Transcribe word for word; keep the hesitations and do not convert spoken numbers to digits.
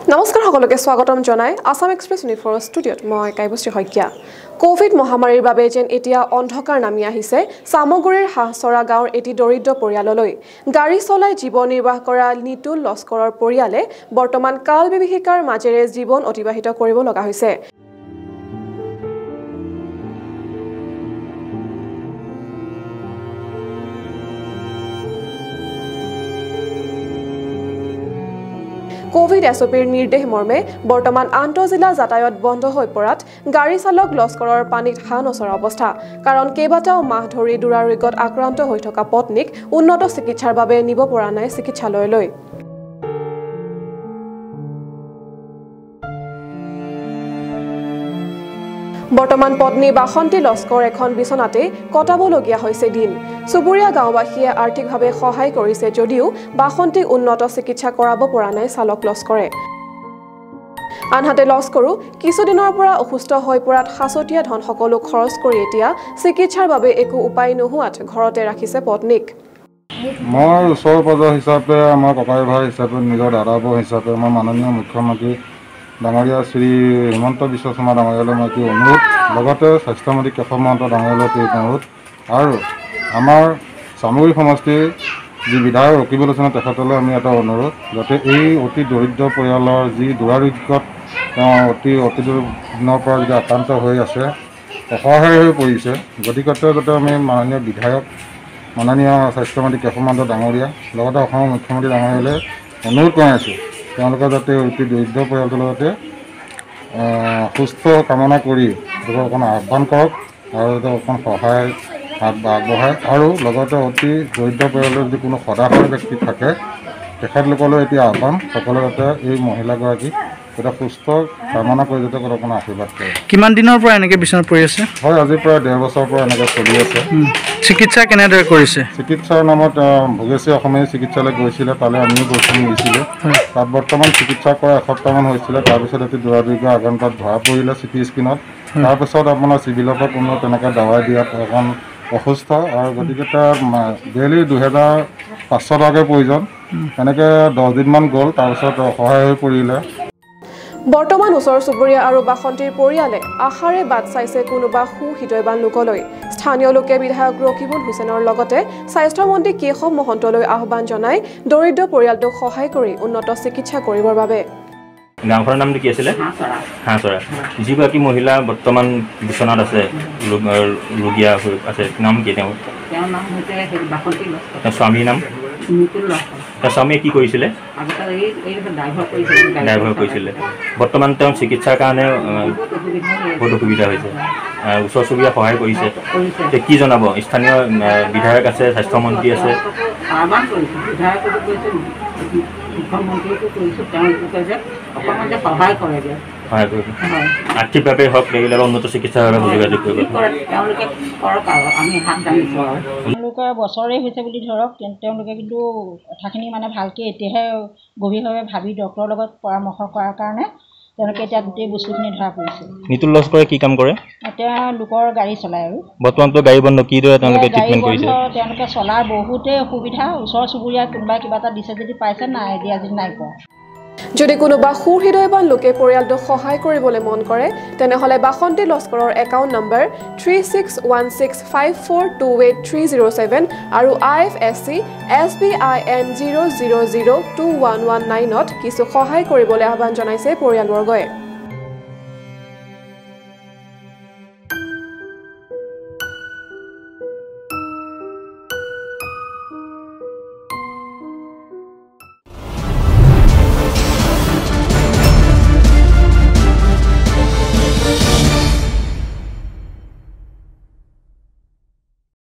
নমস্কাৰ সকলোকে স্বাগতম জনাই আসাম এক্সপ্ৰেছ ইউনিফৰ ষ্টুডিঅ'ত মই কাইবশ্ৰী শইকীয়া কোভিড মহামাৰীৰ বাবে যেন এতিয়া অন্ধকাৰ নামি আহিছে সামগুৰিৰ হাঁহচৰা গাঁৱৰ এটি দৰিদ্ৰ পৰিয়াললৈ গাড়ী চলাই জীৱন নিৰ্বাহ কৰা নিতুল লস্কৰৰ পৰিয়ালে বৰ্তমান কাল বিভীষিকাৰ মাজেৰে জীৱন অতিবাহিত কৰিব লগা হৈছে কোভিড এছঅপিৰ নিৰ্দেশ মৰ্মে বৰ্তমান আন্তঃজিলা যাতায়াত বন্ধ হৈ পৰাত গাড়ী চালক লস্কৰৰ পানীত হাঁহ নচৰা অৱস্থা কাৰণ কেইবাটাও মাহ ধৰি দুৰাৰোগ্যত আক্ৰান্ত হৈ থকা পত্নীক উন্নত চিকিৎসাৰ বাবে নিব পৰা নাই চিকিৎসালয়লৈ বৰ্তমান পত্নী বাসন্তী লস্কৰ এখন বিছনাতে কটাবলগীয়া হৈছে দিন সুবুৰীয়া গাঁওবাসীয়ে আৰ্থিকভাৱে সহায় কৰিছে যদিও বাসন্তীক উন্নত চিকিৎসা কৰাব পৰা নাই চালক লস্কৰে আনহাতে লস্কৰো কিছুদিনৰ পৰা অসুস্থ হৈ পৰাত সাচতীয়া ধন সকলো খৰচ কৰি এতিয়া চিকিৎসাৰ বাবে একো উপায় নোহোৱাত ঘৰতে ৰাখিছে পত্নীক মই ওচৰ পাজৰ হিচাপে আমাৰ ককাই ভাই হিচাপে নিজৰ দাদাবৌ হিচাপে আমাৰ মাননীয় মুখ্যমন্ত্ৰী ডাঙৰীয়া শ্ৰী হিমন্ত বিশ্ব শৰ্মা ডাঙৰীয়ালৈ মই কি অনুৰোধ লগতে স্বাস্থ্যমন্ত্ৰী কেশৱ মহন্ত ডাঙৰীয়ালৈ কি অনুৰোধ আৰু আমাৰ চামগুৰি সমষ্টিৰ যি বিধায়ক ৰকিব লোচন তেখেতলৈ আমি এটা অনুৰোধ যাতে এই অতি দৰিদ্ৰ পৰিয়ালৰ যি দুৰাৰোগ্যত তেওঁ অতি অতি দিনৰ পৰা যদি আক্ৰান্ত হৈ আছে অসহায় হৈ পৰিছে গতিকে যাতে আমি মাননীয় বিধায়ক মাননীয় স্বাস্থ্যমন্ত্ৰী কেশৱ মহন্ত ডাঙৰীয়া লগতে অসমৰ মুখ্যমন্ত্ৰী ডাঙৰীয়ালৈ অনুৰোধ কৰাইছোঁ তেওঁলোকে যাতে অতি দৰিদ্ৰ পৰিয়ালটোৰ লগতে সুস্থ কামনা কৰি অকণ আহ্বান কৰক আৰু অকণ সহায় আগবঢ়ায় আৰু লগতে অতি দৰিদ্ৰ পৰিয়ালৰ যদি কোনো সদাশয় ব্যক্তি থাকে তেখেতলোকলৈ এতিয়া আহ্বান সকলো যাতে এই মহিলাগৰাকী এটা সুস্থ কামনা কৰি যাতে অকণ আশীৰ্বাদ কৰে কিমান দিনৰ পৰা এনেকৈ বিচনাত পৰি আছে হয় আজিৰ পৰা ডেৰ বছৰৰ পৰা এনেকৈ চলি আছে চিকিৎসা কেনেদৰে কৰিছে চিকিৎসাৰ নামত ভোগেশ্বৰী অসমীয়া চিকিৎসালয় গৈছিলে তালৈ আমিও গৈছিলোঁ নিছিলোঁ তাত বৰ্তমান চিকিৎসা কৰা এসপ্তাহমান হৈছিলে তাৰপিছত এটি দুৰাৰোগ্য আক্ৰান্তত ধৰা পৰিলে চিটি স্কিনত তাৰপিছত আপোনাৰ চিভিলৰ পৰা কোনো তেনেকৈ দাৱাই দিয়াত অকণ অসুস্থ আৰু গতিকে তাৰ ডেইলি দুহেজাৰ পাঁচশ টকাকৈ প্ৰয়োজন এনেকৈ দহ দিনমান গ'ল তাৰপিছত সহায় হৈ পৰিলে বৰ্তমান ওচৰ চুবুৰীয়া আৰু বাসন্তীৰ পৰিয়ালে আশাৰে বাট চাইছে কোনোবা সুহৃদয়বান লোকলৈ স্থানীয় লোকে বিধায়ক ৰকিবুল হুছেইনৰ লগতে স্বাস্থ্যমন্ত্ৰী কেশৱ মহন্তলৈ আহ্বান জনাই দৰিদ্ৰ পৰিয়ালটোক সহায় কৰি উন্নত চিকিৎসা কৰিবৰ বাবে গাঁওখনৰ নামটো কি আছিলে হাঁহচৰা যিগৰাকী মহিলা বৰ্তমান বিচনাত আছে ৰোগীয়া হৈ আছে নাম কি তেওঁ স্বামীৰ নাম তাৰ স্বামীয়ে কি কৰিছিলে ড্ৰাইভাৰ কৰিছিলে বৰ্তমান তেওঁ চিকিৎসাৰ কাৰণে বহুত অসুবিধা হৈছে ওচৰ চুবুৰীয়া সহায় কৰিছে কি জনাব স্থানীয় বিধায়ক আছে স্বাস্থ্যমন্ত্ৰী আছে আৰ্থিকভাৱে হওক ৰেগুলাৰ উন্নত চিকিৎসাৰ বাবে যোগাযোগ কৰিব তেওঁলোকে বছৰেই হৈছে বুলি ধৰক তেওঁলোকে কিন্তু কথাখিনি মানে ভালকৈ এতিয়াহে গভীৰভাৱে ভাবি ডক্টৰৰ লগত পৰামৰ্শ কৰাৰ কাৰণে তেওঁলোকে এতিয়া গোটেই বস্তুখিনি ধৰা পৰিছে নিতুল লস্কৰে কি কাম কৰে এতিয়া লোকৰ গাড়ী চলায় আৰু বৰ্তমানতো গাড়ী বন্ধ কিদৰে তেওঁলোকে ট্ৰিটমেণ্ট কৰিছে তেওঁলোকে চলাৰ বহুতেই অসুবিধা ওচৰ চুবুৰীয়া কোনোবাই কিবা এটা দিছে যদি পাইছে নাই দিয়া যদি নাই পোৱা যদি কোনোবা সুহৃদয়বান লোকে পৰিয়ালটোক সহায় কৰিবলৈ মন কৰে তেনেহ'লে বাসন্তী লস্কৰৰ account number three six one six five four two eight three zero' seven আৰু I F S C S B I N zero' zero' zero' two one one নাইনত কিছু সহায় কৰিবলৈ আহ্বান জনাইছে পৰিয়ালবৰ্গই